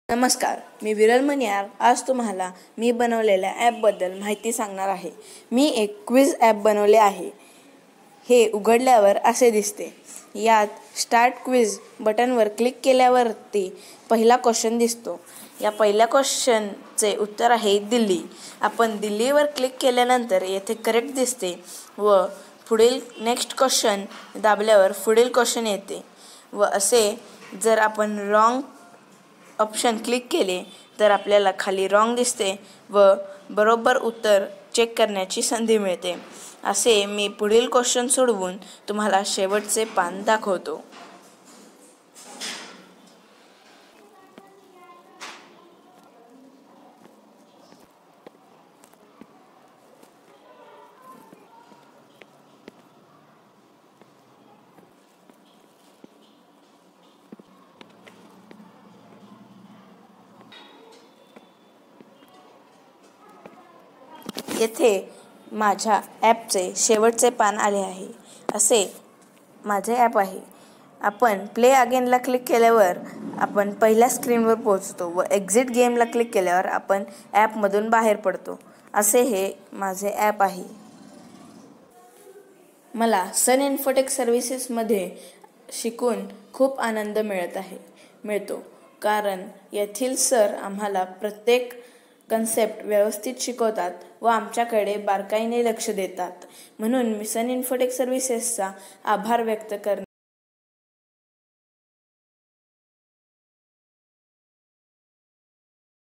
नमस्कार, मी विरल मनियार. आज तुम्हाला मी बनवलेल्या ॲपबद्दल माहिती सांगणार आहे. मी एक क्विज ॲप बनवले आहे. हे उघडल्यावर असे दिसते. यात स्टार्ट क्विज बटनवर क्लिक केल्यावरती पहिला क्वेश्चन दिसतो. या पहिल्या क्वेश्चनचे उत्तर आहे दिल्ली. आपण दिल्लीवर क्लिक केल्यानंतर येथे करेक्ट दिसते व पुढील नेक्स्ट क्वेश्चन दाबल्यावर पुढील क्वेश्चन येते व असे जर आपण रॉंग ऑप्शन क्लिक केले तर आपल्याला खाली रॉंग दिसते व बरोबर उत्तर चेक करण्याची संधी मिळते. असे मी पुढील क्वेश्चन सोडवून तुम्हाला शेवटचे पान दाखवतो. येथे माझ्या ॲपचे शेवटचे पान आले आहे. असे माझे ॲप आहे. आपण प्ले अगेनला क्लिक केल्यावर आपण पहिल्या स्क्रीनवर पोहोचतो व एक्झिट गेमला क्लिक केल्यावर आपण ॲपमधून बाहेर पडतो. असे हे माझे ॲप आहे. मला सन इन्फोटेक सर्व्हिसेसमध्ये शिकून खूप आनंद मिळतो कारण येथील सर आम्हाला प्रत्येक कन्सेप्ट व्यवस्थित शिकवतात व आमच्याकडे बारकाईने लक्ष देतात. म्हणून मी सन इन्फोटेक सर्व्हिसेसचा आभार व्यक्त करते.